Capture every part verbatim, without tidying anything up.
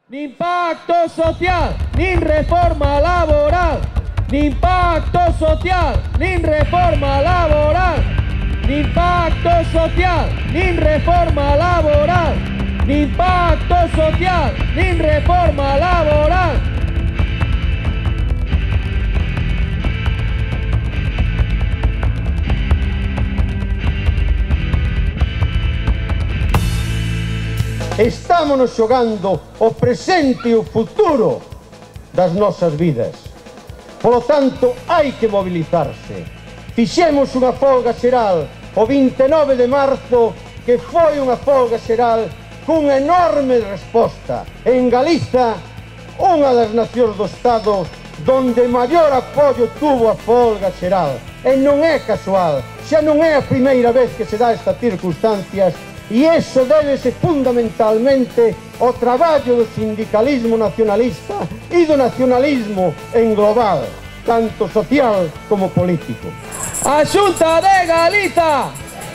Nin pacto social, nin reforma laboral. Nin pacto social, nin reforma laboral. Nin pacto social, nin reforma laboral. Nin pacto social, nin reforma laboral. Estámonos xogando o presente e o futuro das nosas vidas. Polo tanto, hai que mobilizarse. Fixemos unha folga xeral o vinte e nove de marzo, que foi unha folga xeral cunha enorme resposta. En Galiza, unha das nacións do Estado donde maior apoio tuvo a folga xeral. E non é casual, xa non é a primeira vez que se dá estas circunstancias. E iso débese fundamentalmente ao traballo do sindicalismo nacionalista e do nacionalismo en global, tanto social como político. A Xunta de Galiza!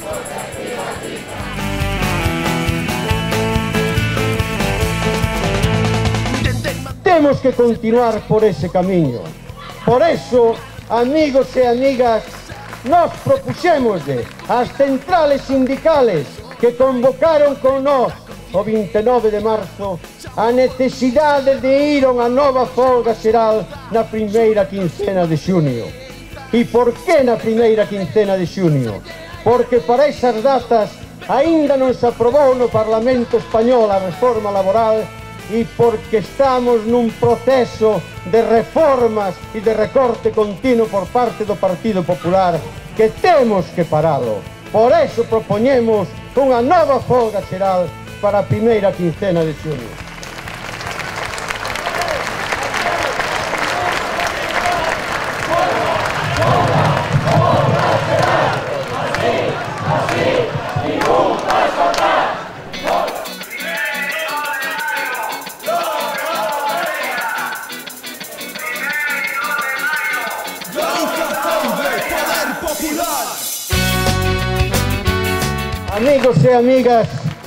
Temos que continuar por ese camiño. Por eso, amigos e amigas, nos propuxémoslle ás centrales sindicales que convocaron con nós o vinte e nove de marzo a necesidade de ir a unha nova folga xeral na primeira quincena de xunio. E por que na primeira quincena de xunio? Porque para esas datas aínda non se aprobou no Parlamento Español a reforma laboral e porque estamos nun proceso de reformas e de recorte continuo por parte do Partido Popular que temos que paralo. Por eso propoñemos unha nova folga xeral para a primeira quincena de xunio. Amigos e amigas,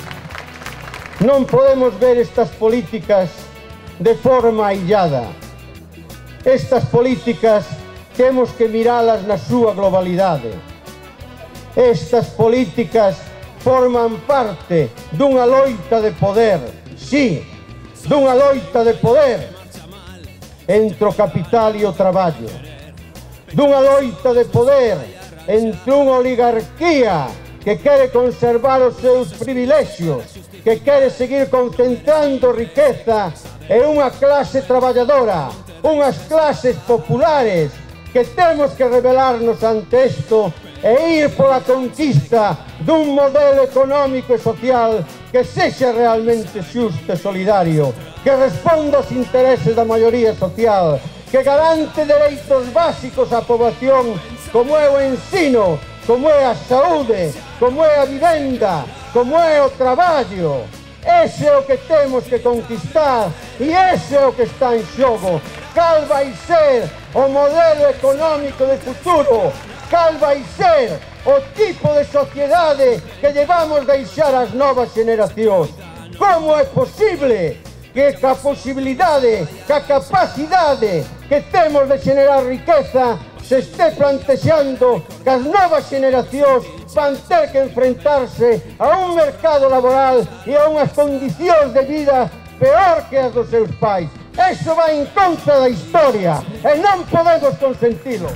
non podemos ver estas políticas de forma aillada. Estas políticas temos que miralas na súa globalidade. Estas políticas forman parte dunha loita de poder, sí, dunha loita de poder entre o capital e o traballo, dunha loita de poder entre unha oligarquía que quere conservar os seus privilexios, que quere seguir concentrando riqueza e unha clase traballadora, unhas clases populares, que temos que rebelarnos ante isto e ir pola conquista dun modelo económico e social que sexa realmente xusto e solidario, que responda aos intereses da maioría social, que garante dereitos básicos á poboación como é o ensino, como é a saúde, como é a vivenda, como é o traballo. Ese é o que temos que conquistar e ese é o que está en xogo. Cal vai ser o modelo económico de futuro? Cal vai ser o tipo de sociedade que llevamos deixar ás novas generacións? Como é posible que ca posibilidade, ca capacidade que temos de generar riqueza se este plantexando que as novas generacións van ter que enfrentarse a un mercado laboral e a unhas condicións de vida peor que as dos seus pais. Eso vai en contra da historia e non podemos consentilo.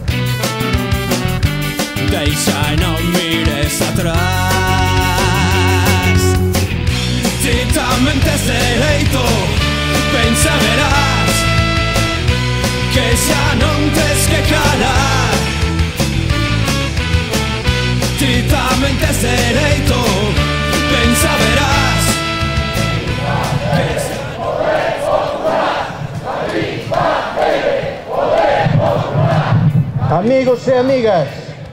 Deixa e non mires atrás. Si tamén tes dereito, pensa verás que xa non tes que calar. Ti tamén tes dereito, pensa verás que xa poder popular, a misma debe poder popular. Amigos e amigas,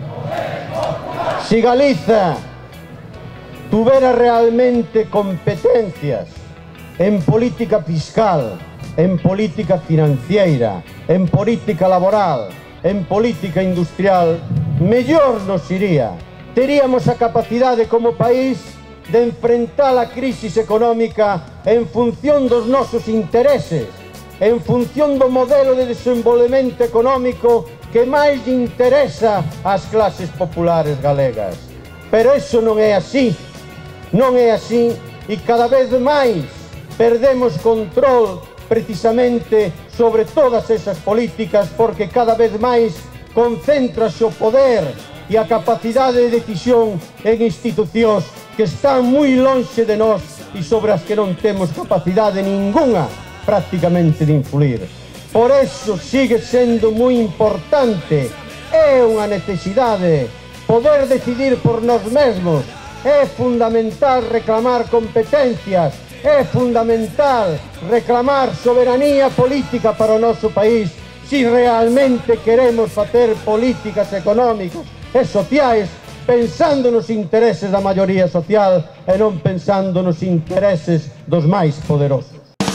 si Galiza tuvera realmente competencias en política fiscal, en política financiera, en política laboral, en política industrial, mellor nos iría. Teríamos a capacidade como país de enfrentar a crisis económica en función dos nosos intereses, en función do modelo de desenvolvemento económico que máis interesa ás clases populares galegas. Pero iso non é así, non é así, e cada vez máis perdemos control precisamente sobre todas esas políticas, porque cada vez máis concéntrase o poder e a capacidade de decisión en institucións que están moi lonxe de nós e sobre as que non temos capacidade ninguna prácticamente de influir. Por eso sigue sendo moi importante, é unha necesidade poder decidir por nós mesmos, é fundamental reclamar competencias, é fundamental reclamar soberanía política para o noso país si realmente queremos facer políticas económicas e sociais pensando nos intereses da maioría social e non pensando nos intereses dos máis poderosos.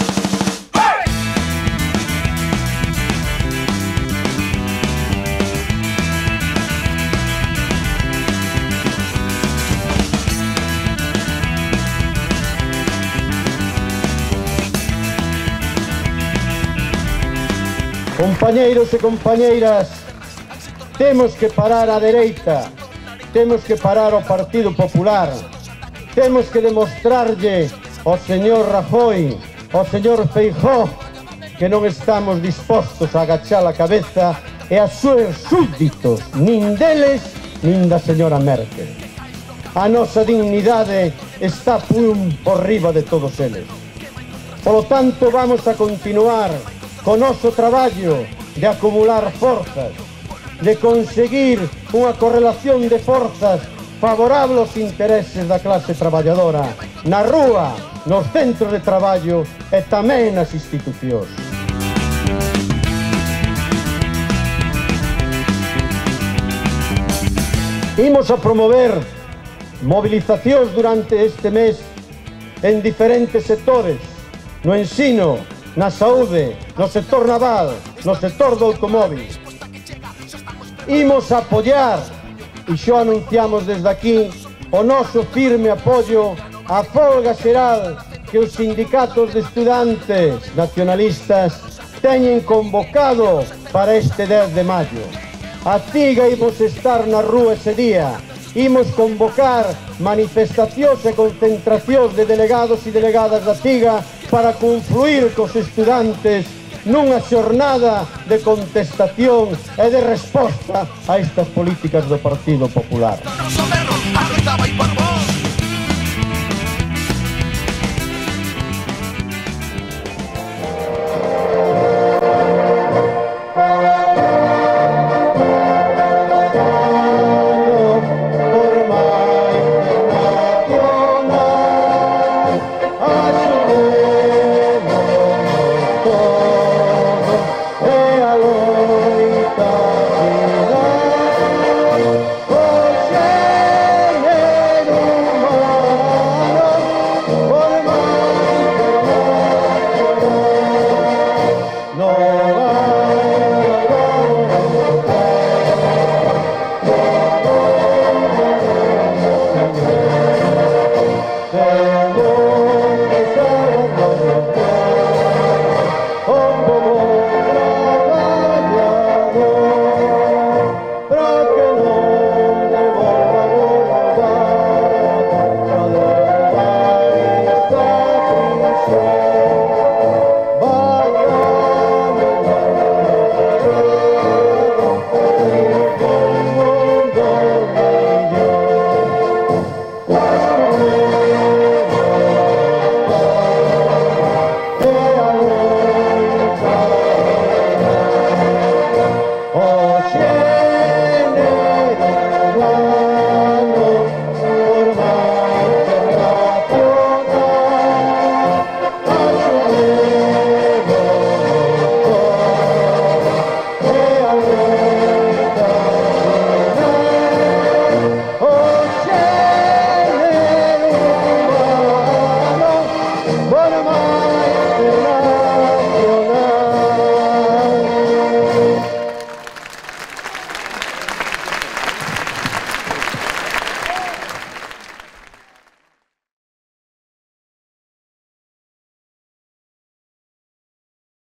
Compañeiros e compañeiras, temos que parar a dereita, temos que parar o Partido Popular, temos que demostrarlle ao señor Rajoy, ao señor Feijóo, que non estamos dispostos a agachar a cabeza e a seus súbditos, nin deles, nin da señora Merkel. A nosa dignidade está por riba de todos eles. Polo tanto, vamos a continuar co noso traballo de acumular forzas, de conseguir unha correlación de forzas favorable aos intereses da clase traballadora na rúa, nos centros de traballo e tamén nas institucións. Imos a promover movilizacións durante este mes en diferentes sectores, no ensino, na saúde, no sector naval, no sector do automóvil. Imos a apoiar, e xo anunciamos desde aquí, o noso firme apoio á folga xeral que os sindicatos de estudantes nacionalistas teñen convocado para este dez de maio. A Tiga imos estar na rúa ese día, imos convocar manifestacións e concentracións de delegados e delegadas da Tiga para confluir cos estudantes nunha xornada de contestación e de resposta a estas políticas do Partido Popular.